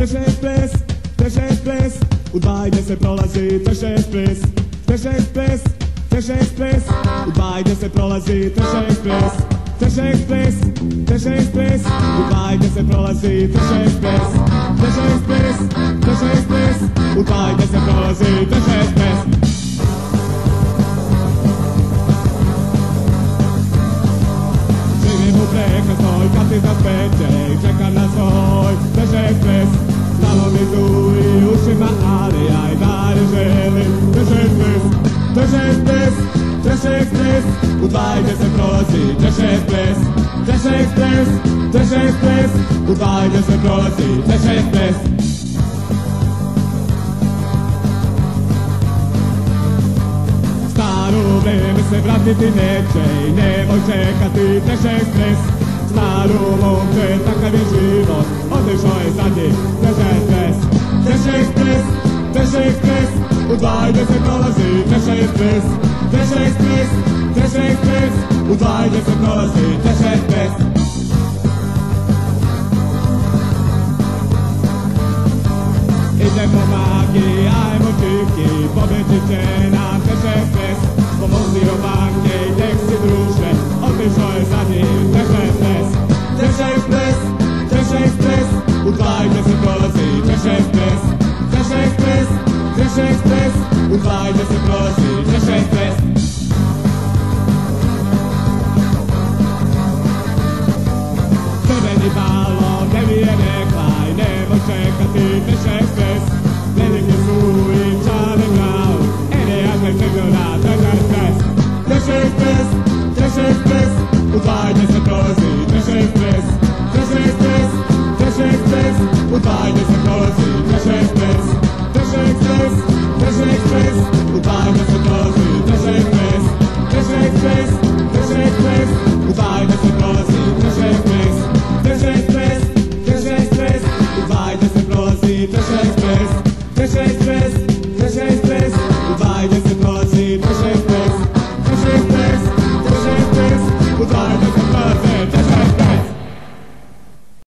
ples, u 20 prolazi treće ekspres, treće ekspres, treće ekspres, u 20 prolazi treće ekspres, treće ekspres, treće ekspres, u 20 prolazi treće ekspres, treće ekspres, treće ekspres, u 20 prolazi treće ekspres. Živim u prekrasnoj kati za speće i čekam na svoj treće ekspres. Stalo mi zuri ušima, ali ja i dalje želim treće ekspres, treće ekspres, treće ekspres, u 20 prolazi treće ekspres, treće ekspres, treće ekspres, u 20 prolazi treće ekspres. Staro vreme se vratiti neće i nemoj čekati treće ekspres. Staro momče, takav je život, otišao je zadnji treće ekspres, treće ekspres, treće ekspres, u 20 prolazi treće ekspres, treće ekspres, treće ekspres, u 20 prolazi treće ekspres. Idemo maki, ajmo čiki, pobjeći će nam treće ekspres. Pomozio banke i tek si druže, otišao je zadnji treće ekspres, treće ekspres, treće ekspres, u 20 prolazi treće ekspres, treće ekspres, treće ekspres, u 20 prolazi treće ekspres. Crveni balon, ne mi je rekla i nemoj čekati